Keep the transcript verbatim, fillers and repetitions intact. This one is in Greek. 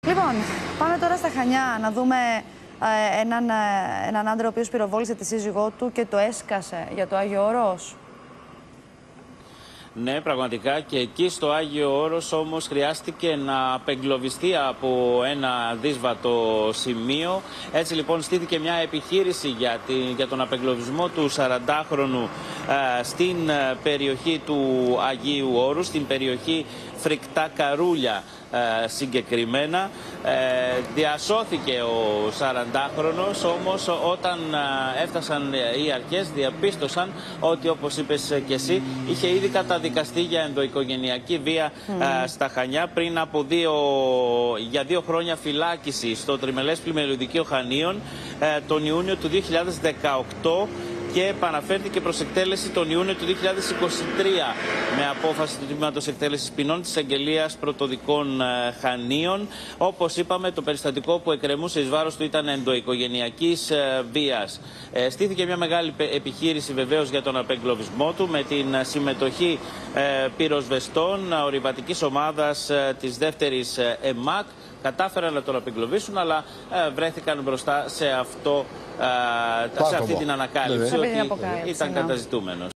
Λοιπόν, πάμε τώρα στα Χανιά να δούμε ε, έναν, ε, έναν άντρα ο οποίος πυροβόλησε τη σύζυγό του και το έσκασε για το Άγιο Όρος. Ναι, πραγματικά, και εκεί στο Άγιο Όρος όμως χρειάστηκε να απεγκλωβιστεί από ένα δύσβατο σημείο. Έτσι λοιπόν στήθηκε μια επιχείρηση για, τη, για τον απεγκλωβισμό του σαραντάχρονου ε, στην περιοχή του Αγίου Όρου, στην περιοχή Φρικτά Καρούλια ε, συγκεκριμένα. Ε, διασώθηκε ο σαραντάχρονος, όμως όταν ε, έφτασαν οι αρχές διαπίστωσαν ότι, όπως είπες και εσύ, είχε ήδη καταδικαστεί για ενδοοικογενειακή βία mm. ε, στα Χανιά πριν από δύο, για δύο χρόνια φυλάκιση στο Τριμελές Πλημελιωδικείο Χανίων ε, τον Ιούνιο του δύο χιλιάδες δεκαοκτώ και επαναφέρθηκε προς εκτέλεση τον Ιούνιο του δύο χιλιάδες είκοσι τρία με απόφαση του Τμήματος Εκτέλεσης Ποινών της Αγγελίας Πρωτοδικών ε, Χανίων. Όπως είπαμε, το περιστατικό που εκκρεμούσε εις βάρος του ήταν ενδοοικογενειακής ε, βίας. Ε, στήθηκε μια μεγάλη επιχείρηση βεβαίως για τον απεγκλωβισμό του, με την συμμετοχή ε, πυροσβεστών ορειβατικής ομάδας ε, της δεύτερης ε, ΕΜΑΚ. Κατάφεραν να τον απεγκλωβίσουν, αλλά ε, βρέθηκαν μπροστά σε, αυτό, ε, σε αυτή την ανακάλυψη, ότι ήταν καταζητούμενος.